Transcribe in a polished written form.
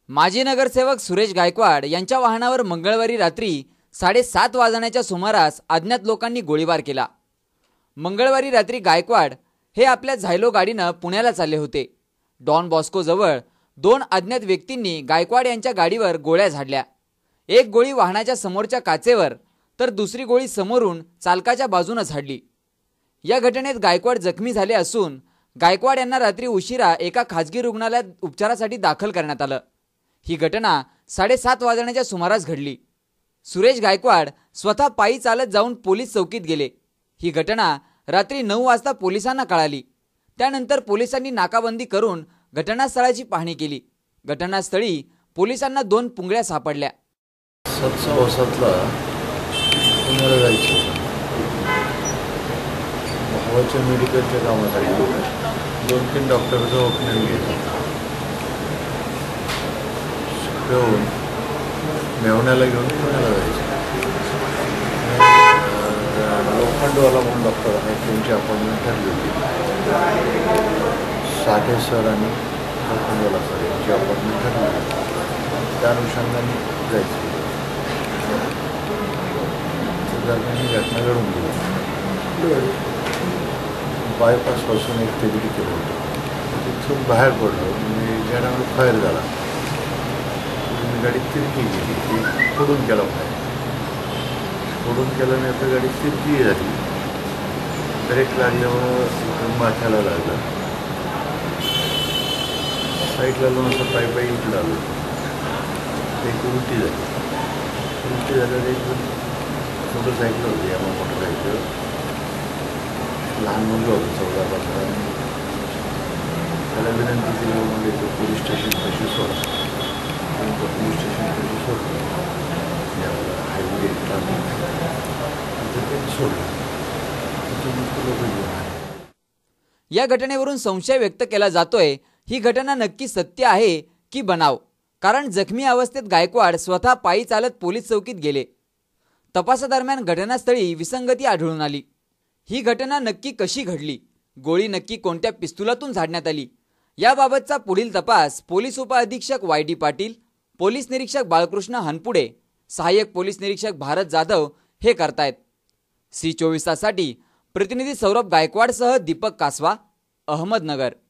माजी नगरसेवक सुरेश गायकवाड यांच्या वाहनावर मंगळवारी रात्री 7:30 वाजण्याच्या सुमारास अज्ञात लोकांनी गोळीबार केला। मंगळवारी रात्री गायकवाड हे आपल्या झायलो गाडीने पुण्याला चालले होते। डॉन बॉस्को जवळ 2 अज्ञात व्यक्तींनी गायकवाड यांच्या गाडीवर गोळ्या झाडल्या। एक गोळी वाहनाच्या समोरच्या काचेवर तर दुसरी गोळी समोरून चालकाच्या बाजूने झाडली। या घटनेत गायकवाड जखमी झाले असून गायकवाड यांना रात्री उशिरा एका खासगी रुग्णालयात उपचारासाठी दाखल करण्यात आलं। ही घटना 7:30 वाजण्याच्या सुमारास घडली। सुरेश गायकवाड स्वतः पायी चालत जाऊन पोलीस चौकीत गेले। ही घटना रात्री 9 वाजता पोलिसांना कळाली। त्यानंतर पोलिसांनी नाकाबंदी करून घटनास्थळाची पाहणी केली। घटनास्थळी पोलिसांना 2 पुंगळ्या सापडल्या। सत्सवासातला पुण्याला जायचं भावाच्या मेडिकलच्या कामासाठी 2-3 डॉक्टरचं ओपिनियन घ्यायचं। घेऊन मेवण्याला घेऊन पुण्याला जायचं। लोखंडवाला म्हणून डॉक्टर आहे, त्यांची अपॉइंटमेंट ठरली होती। साठे सर आणि लोखंडवाला सर यांची अपॉइंटमेंट ठरली होती। त्या अनुषंगाने जायचं। दरम्यान ही घटना घडून गेली। बायपासपासून एक तेबडी केलं होतं, तिथून बाहेर पडलो म्हणजे ज्यामुळे फायर झाला। गाडी तिरकी गेली, ती फोडून गेला बाहेर। फोडून गेल्यानंतर गाडी तिरकी झाली। ब्रेक लागल्यामुळं माथ्याला लागला। साईडला लावून असं पायी इकडं आलो। एक उलटी झाली। उलटी झाल्यावर एक मोटरसायकल होती, यामा मोटरसायकल लहान मुलगा होतं 14-15। त्याला विनंती केली म्हणजे तो पोलीस स्टेशन कशी सोडा। पोलीस स्टेशन कशी सोडलं हायवे ट्रॅफिक सोडलं। या घटनेवरून संशय व्यक्त केला जातोय ही घटना नक्की सत्य आहे की बनाव, कारण जखमी अवस्थेत गायकवाड स्वतः पायी चालत पोलीस चौकीत गेले। तपासादरम्यान घटनास्थळी विसंगती आढळून आली। ही घटना नक्की कशी घडली, गोळी नक्की कोणत्या पिस्तुलातून झाडण्यात आली, याबाबतचा पुढील तपास पोलीस उपअधीक्षक YD पाटील, पोलीस निरीक्षक बाळकृष्ण हनपुडे, सहाय्यक पोलीस निरीक्षक भारत जाधव हे करतायत। C24 तासाठी प्रतिनिधी सौरभ गायकवाडसह दीपक कासवा, अहमदनगर।